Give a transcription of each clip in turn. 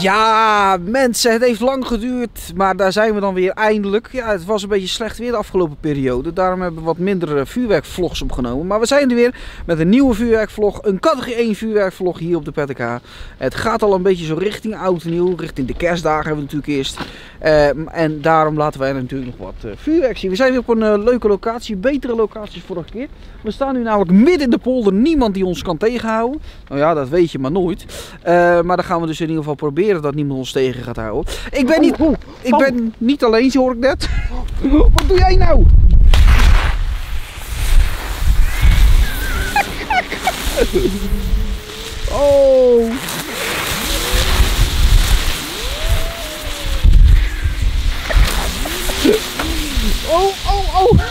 Ja, mensen, het heeft lang geduurd, maar daar zijn we dan weer eindelijk. Ja, het was een beetje slecht weer de afgelopen periode, daarom hebben we wat minder vuurwerkvlogs opgenomen. Maar we zijn er weer met een nieuwe vuurwerkvlog, een categorie 1 vuurwerkvlog hier op de PTK. Het gaat al een beetje zo richting oud en nieuw, richting de kerstdagen hebben we natuurlijk eerst. En daarom laten wij natuurlijk nog wat vuurwerk zien. We zijn weer op een leuke locatie, betere locatie dan vorige keer. We staan nu namelijk midden in de polder, niemand die ons kan tegenhouden. Nou ja, dat weet je maar nooit. Maar dan gaan we dus in ieder geval proberen dat niemand ons tegen gaat houden. Ik ben niet alleen, zo hoor ik net. Wat doe jij nou? Oh. Oh.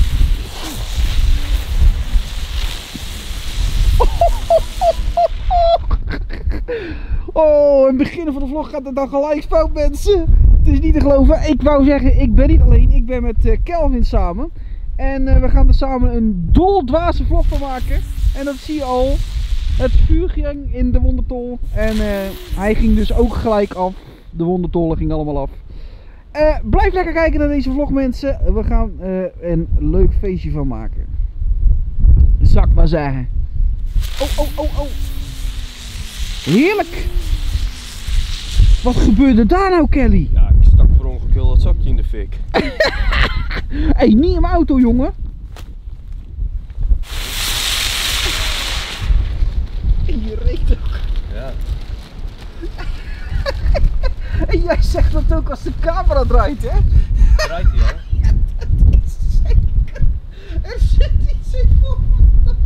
Oh, in het begin van de vlog gaat het dan gelijk fout, mensen. Het is niet te geloven. Ik wou zeggen, ik ben niet alleen. Ik ben met Kelvin samen. En we gaan er samen een doldwaze vlog van maken. En dat zie je al. Het vuur ging in de wondertol. En hij ging dus ook gelijk af. De wondertollen gingen allemaal af. Blijf lekker kijken naar deze vlog, mensen. We gaan een leuk feestje van maken. Zal ik maar zeggen. Oh. Heerlijk! Wat gebeurde daar nou, Kelly? Ja, ik stak per ongeluk heel dat zakje in de fik. Hey, niet in mijn auto, jongen. Je reed ook. Ja. En jij zegt dat ook als de camera draait, hè? Draait hij al? Ja, dat is zeker. Er zit iets in voor me.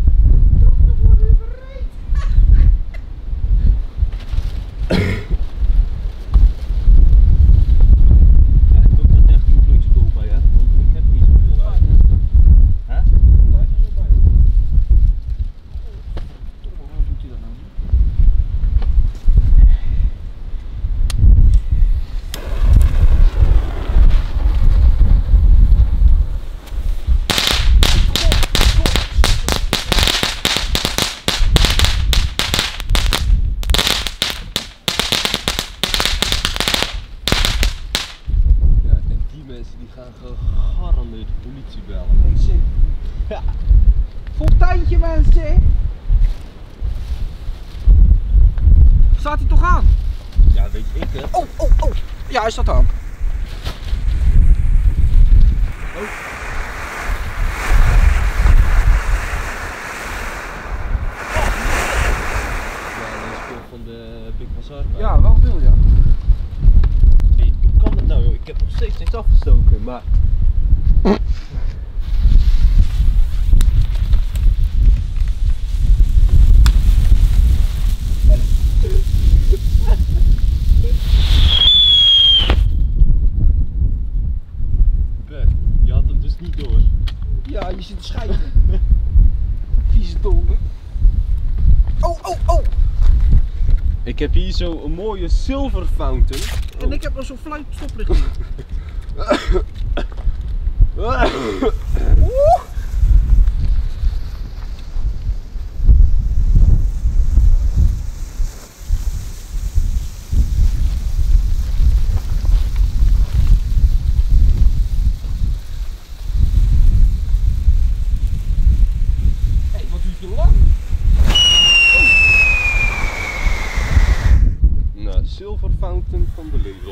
Die gaan gegarandeerd de politie bellen. Nee, zeker. Ja. Fonteintje, mensen. Staat hij toch aan? Ja, weet ik het. Oh. Ja, hij staat aan. Oh. Ja, die is veel van de Big Bazaar. Ja, wel veel, ja. Hey, hoe kan het nou, joh? Ik heb nog steeds niks afgestoken, maar... Bert, je had hem dus niet door. Ja, je zit te schijten. Vieze tongen. Oh. Ik heb hier zo een mooie silver fountain. En ik heb nog zo'n fluitstoplicht hier. Hey, wat duurt je lang? Nou, silver fountain van de Lidl.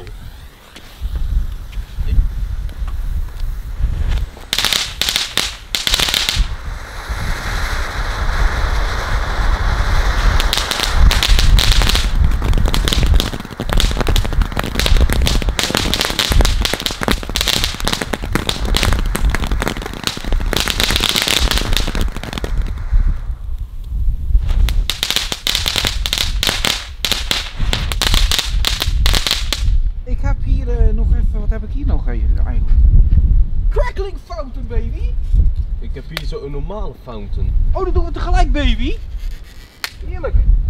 Ik heb hier nog even, wat heb ik hier nog eigenlijk? Crackling fountain, baby! Ik heb hier zo een normale fountain. Oh, dat doen we tegelijk, baby! Heerlijk!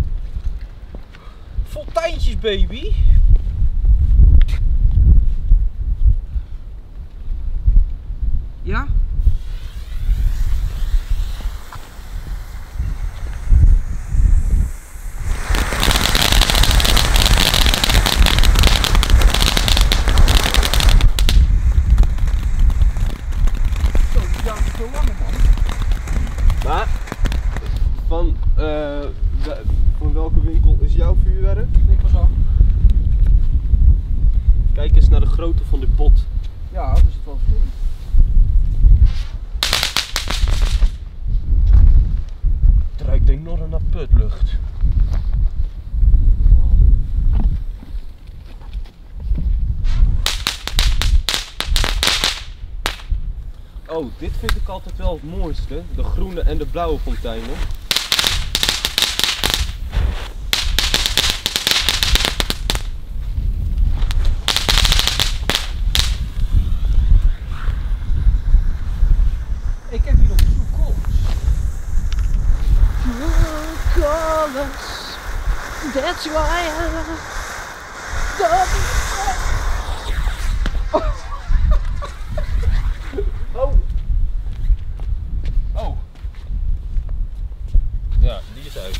Fonteintjes, baby! Ja? veel langer, man. Maar, van welke winkel is jouw vuurwerk? Ik was af. Kijk eens naar de grootte van dit pot. Ja, dat is het wel verschillend. Het ruikt enorm naar putlucht. Oh, dit vind ik altijd wel het mooiste. De groene en de blauwe fonteinen. Ik heb hier nog True Colors. True Colors. That's why I love. Oh! Oh! Ja, die is uit.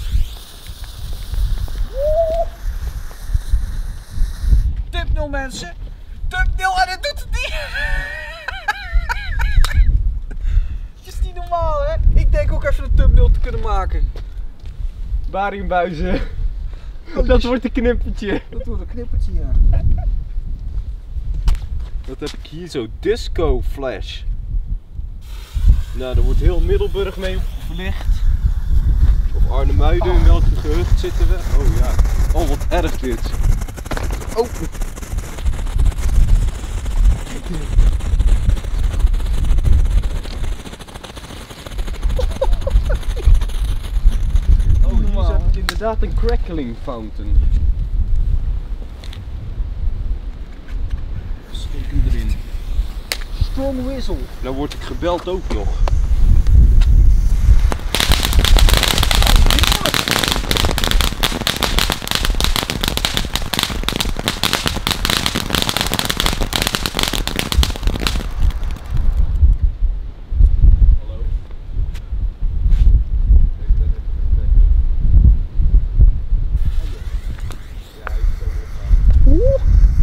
Thumbnail, mensen. Thumbnail en het doet het niet. Het is niet normaal, hè? Ik denk ook even een thumbnail te kunnen maken. Bariumbuizen. Dat wordt een knippertje. Dat wordt een knippertje, ja. Wat heb ik hier zo? Disco Flash. Nou, daar wordt heel Middelburg mee verlicht. Of Arnhemuiden, in welk gehucht zitten we? Oh ja. Oh, wat erg dit. Oh. Oh, hier zit inderdaad een crackling fountain. Steek hem erin. Strong whistle. Nou word ik gebeld ook nog. Hallo? Ik ben even met ja, ik zou wel gaan.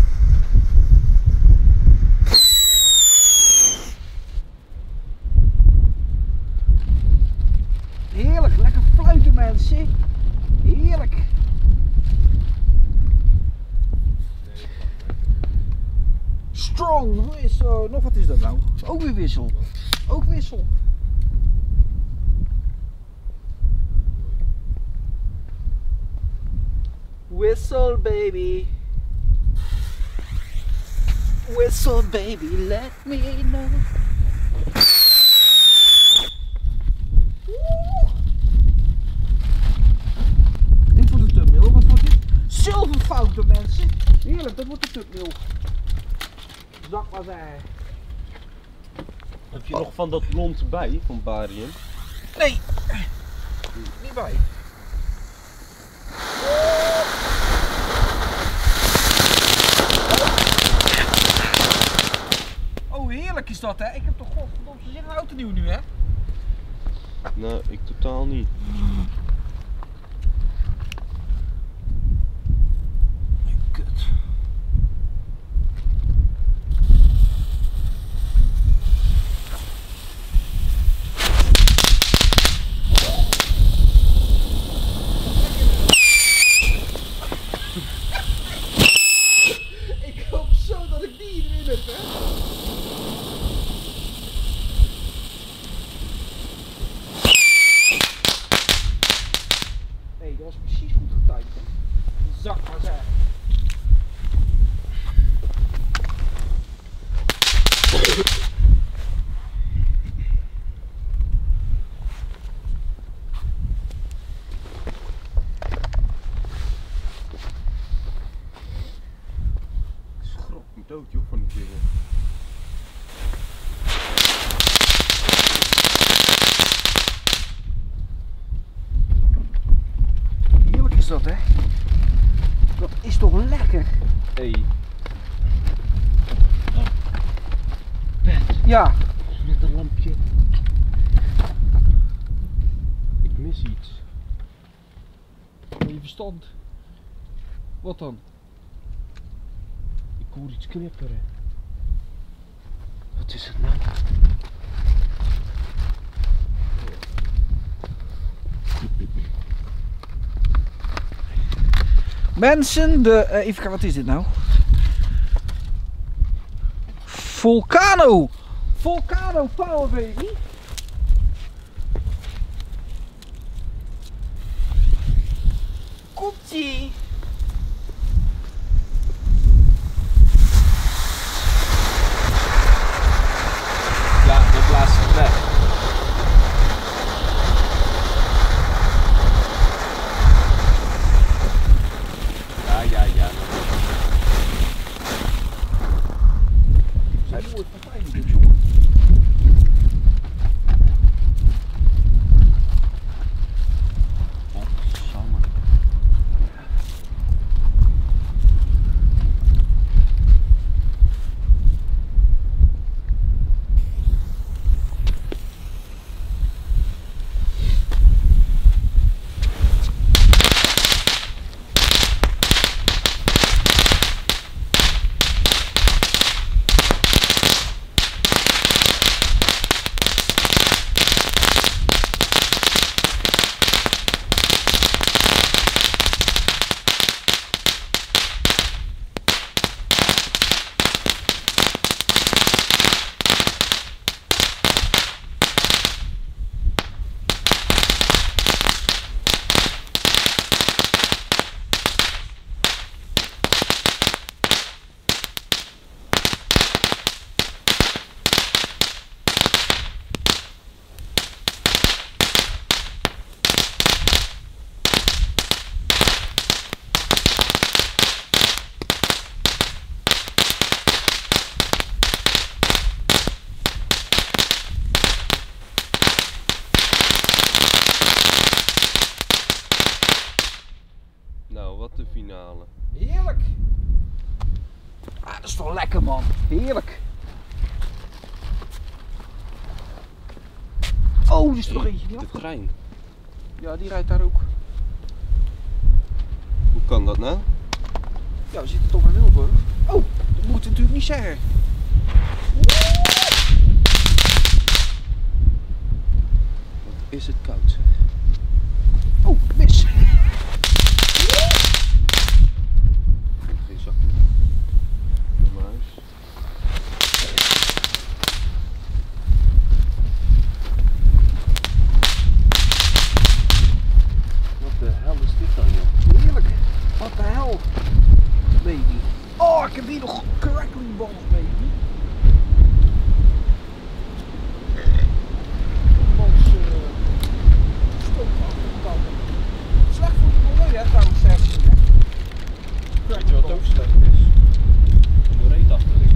Heerlijk, lekker fluiten, mensen. Heerlijk. Strong whistle. Nog wat is dat nou? Ook weer wissel. Ook wissel. Whistle baby. Whistle baby, let me know. Dit wordt een thumbnail. Wat wordt dit? Zilverfouten, mensen. Heerlijk, dat wordt een thumbnail. Zak maar daar. Heb je nog van dat blond bij van Barium? Nee, niet bij. Oh, heerlijk is dat, hè? Ik heb toch godverdomme zin in een auto nieuw nu, hè? Nou, ik totaal niet. Kut. Ik hoop zo dat ik die erin heb, hè? Hé, dat was precies goed getimed. Zak maar zeg. Schrok me dood joh van die dingen. Heerlijk is dat, hè? Dat is toch lekker? Hey. Ja. Met een lampje. Ik mis iets. Je verstand. Wat dan? Ik hoor iets knipperen. Wat is het nou? Mensen, even kijken, wat is dit nou? Volcano! Volcano Power Baby! Komt-ie! Ja, dat blaast het weg. Ja. Zijn mooi partij dit, jongen. Nou, wat de finale. Heerlijk! Ah, dat is toch lekker, man. Heerlijk. Oh, er is er nog eentje die De afgaat. trein. Ja, die rijdt daar ook. Hoe kan dat nou? Ja, we zitten toch in Middelburg. Oh, dat moet je natuurlijk niet zeggen. Wat is het koud zeg. Oh, mis. Geen zak meer. Naar mijn huis. Wat de hel is dit dan joh? Heerlijk. Wat de hel. Baby. Oh, ik heb hier nog crackling balls, baby. Balls, stoomachtige. Slecht voor het milieu, hè, trouwens, zeggen ze, hè? Weet je wat ook slecht is? Om de reet af te likken.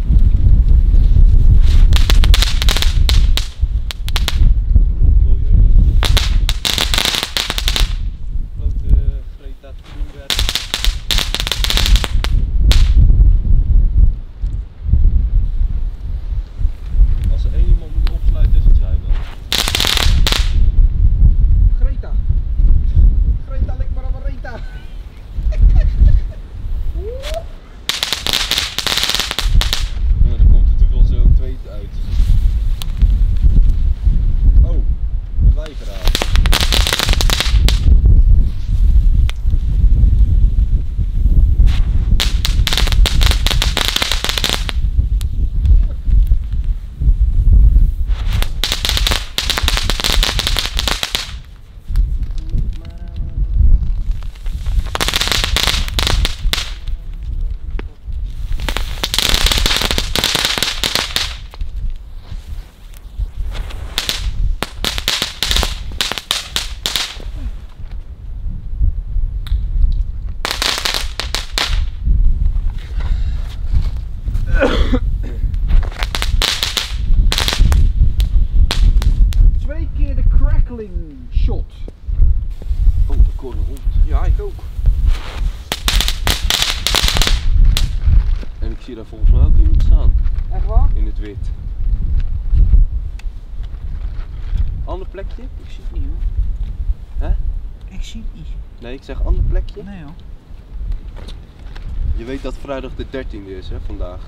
Milieu. Grote Greta Thunberg. Als er één iemand moet opsluiten is het zij wel. Greta. Greta, lik maar aan mijn Reta. Ja, dan komt er te veel CO2 uit. Oh, een weigeraar. Twee keer de crackling shot. Oh, de koren hond. Ja, ik ook. En ik zie daar volgens mij ook iemand staan. Echt waar? In het wit. Ander plekje? Ik zie het niet, hoor. Hè? Ik zie het niet. Nee, ik zeg ander plekje. Nee, hoor. Je weet dat vrijdag de 13e is, hè, vandaag.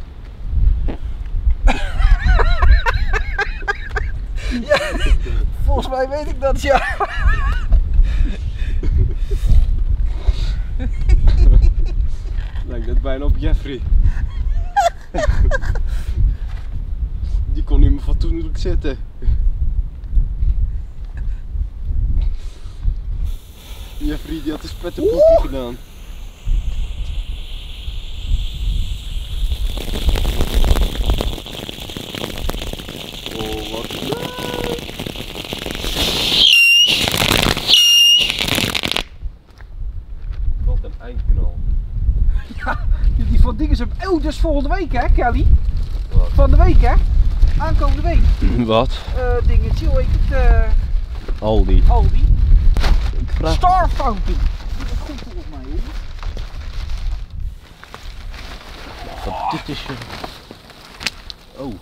Ja, volgens mij weet ik dat, ja. bijna op Jeffrey. Die kon niet meer fatsoenlijk zitten. Jeffrey die had een spetterpoepje gedaan. Oh, wat leuk! Wat een eindknal. Ja, die van dingen zijn. Oh, dat is volgende week hè, Kelly? Wat? Van de week hè? Aankomende week. Wat? Dingetje, hoe heet het? Aldi. Aldi. Ik vraag... Star Fountain. Dat is goed volgens mij, jongen. Wat dit is je... Oh.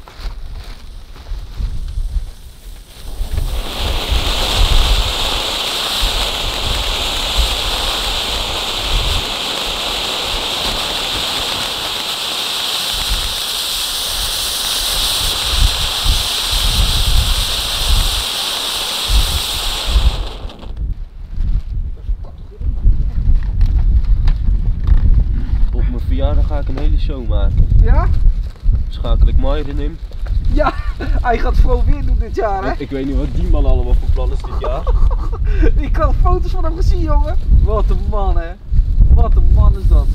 Op mijn verjaardag ga ik een hele show maken. Ja? Schakel ik Myron in. Ja, hij gaat het gewoon weer doen dit jaar hè? Ik weet niet wat die man allemaal voor plan is dit jaar. Ik had foto's van hem gezien, jongen. Wat een man hè. Wat een man is dat.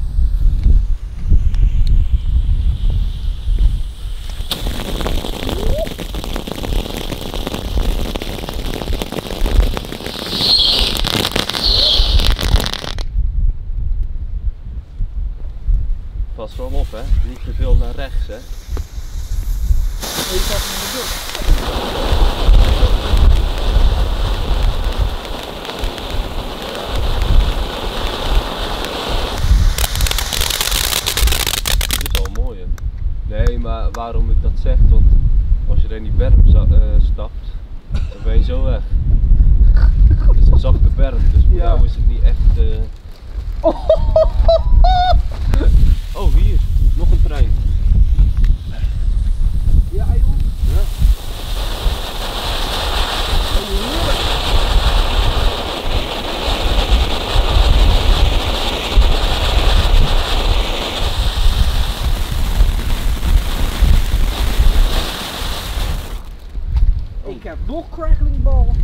Pas wel op hè, niet te veel naar rechts hè. Je staat in de deur. Dit is al mooi hè. Nee, maar waarom ik dat zeg, want als je er in die berm stapt, dan ben je zo weg. Het is een zachte berm, dus voor jou is het niet echt... Oh hier, nog een trein. Ja, joh. Ja. Ik heb nog crackling ballen.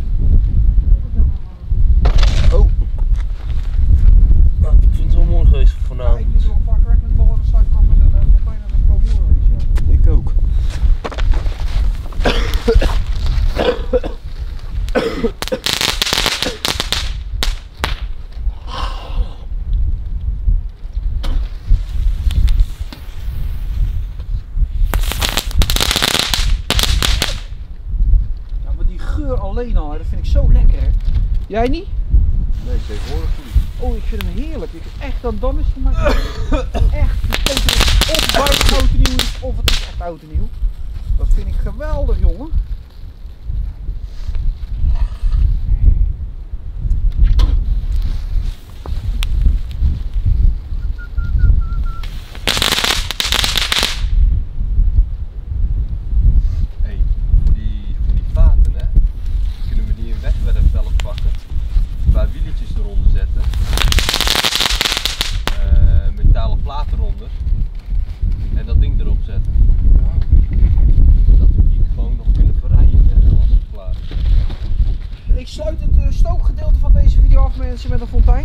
Oh. Nou, ik vind het wel mooi geweest voor Ja, vanavond. ik moet nog een paar crackling ballen, dan sta ik af met een container met Promoer. Ik ook. Ja, maar die geur alleen al, dat vind ik zo lekker hè. Jij niet? Nee, tegenwoordig niet. Oh, ik vind hem heerlijk. Dan is het voor mij echt. Die steekt of bijna oud en nieuw is, of het is echt oud en nieuw. Dat vind ik geweldig, jongen. Hey, voor die vaten hè, kunnen we die een wegwerpvelk pakken, een paar wieletjes eronder zetten, metalen plaat eronder en dat ding erop zetten. Dat we die gewoon nog kunnen verrijden als het klaar is. Ik sluit het stookgedeelte van deze video af, mensen, met een fontein.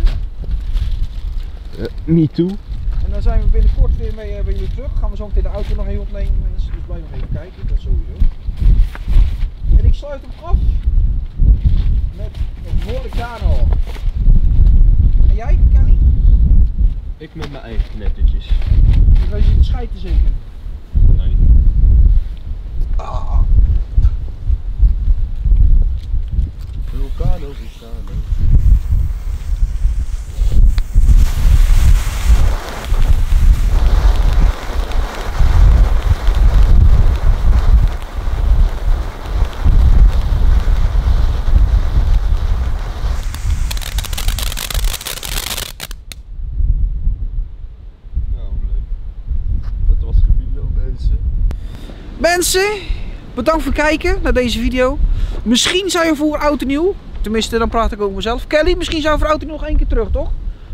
Me too. En dan zijn we binnenkort weer mee bij jullie terug. Gaan we zo meteen de auto nog even opnemen, mensen. Dus blijf nog even kijken, dat sowieso. En ik sluit hem af met een Volcano. En jij, Kelly? Ik met mijn eigen knettertjes. Je gaat je schijten zeker. Nee. Ah. Vulcano. Mensen, bedankt voor het kijken naar deze video. Misschien zou je voor oud en nieuw, tenminste dan praat ik over mezelf. Kelly, misschien zou je voor oud en nieuw nog één keer terug, toch?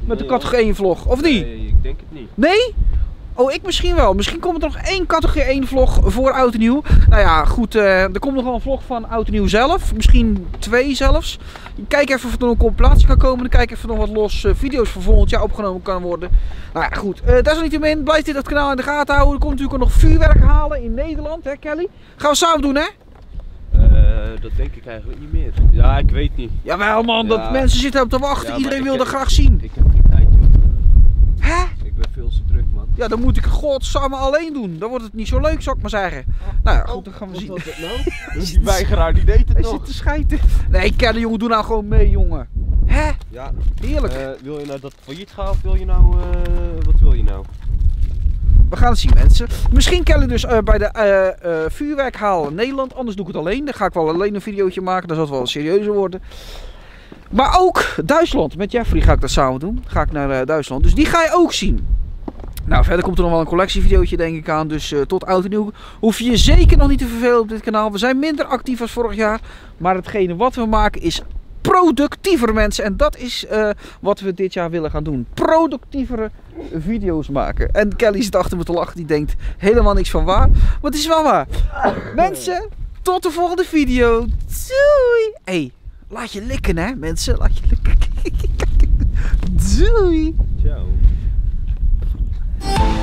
Met de categorie 1 vlog, of niet? Nee, ik denk het niet. Nee? Oh, ik misschien wel. Misschien komt er nog één categorie 1 vlog voor Oud en Nieuw. Nou ja, goed. Er komt nog wel een vlog van Oud en Nieuw zelf. Misschien 2 zelfs. Kijk even of er nog een compilatie kan komen. Dan kijk even of er nog wat los video's voor volgend jaar opgenomen kan worden. Nou ja, goed. Desalniettemin, blijf dit het kanaal in de gaten houden. Er komt natuurlijk ook nog vuurwerk halen in Nederland, hè Kelly? Gaan we samen doen, hè? Dat denk ik eigenlijk niet meer. Ja, ik weet niet. Jawel man, Ja. dat mensen zitten op te wachten. Ja, Iedereen maar wil ik dat heb- graag zien. Ik heb geen tijd, joh. Hè? Ik ben veel te druk, man. Ja, dan moet ik het godsamme alleen doen. Dan wordt het niet zo leuk, zou ik maar zeggen. Nou ja, goed, dan gaan we zien. Wat was dat nou? Die weigeraar die deed het Hij nog. zit te schijten. Nee, Kelly jongen, doe nou gewoon mee, jongen. Hè? Ja. Heerlijk. Wil je nou dat het failliet gaat of wil je nou... wat wil je nou? We gaan het zien, mensen. Misschien Kelly dus bij de vuurwerk halen Nederland. Anders doe ik het alleen. Dan ga ik wel alleen een videootje maken. Dan zal het wel serieuzer worden. Maar ook Duitsland. Met Jeffrey ga ik dat samen doen. Ga ik naar Duitsland. Dus die ga je ook zien. Nou, verder komt er nog wel een collectievideootje denk ik aan. Dus tot Oud en Nieuw hoef je je zeker nog niet te vervelen op dit kanaal. We zijn minder actief als vorig jaar. Maar hetgene wat we maken is productiever, mensen. En dat is wat we dit jaar willen gaan doen. Productievere video's maken. En Kelly zit achter me te lachen. Die denkt helemaal niks van waar. Maar het is wel waar. Mensen, tot de volgende video. Doei. Hey, laat je likken hè mensen. Laat je likken. Doei. Ciao.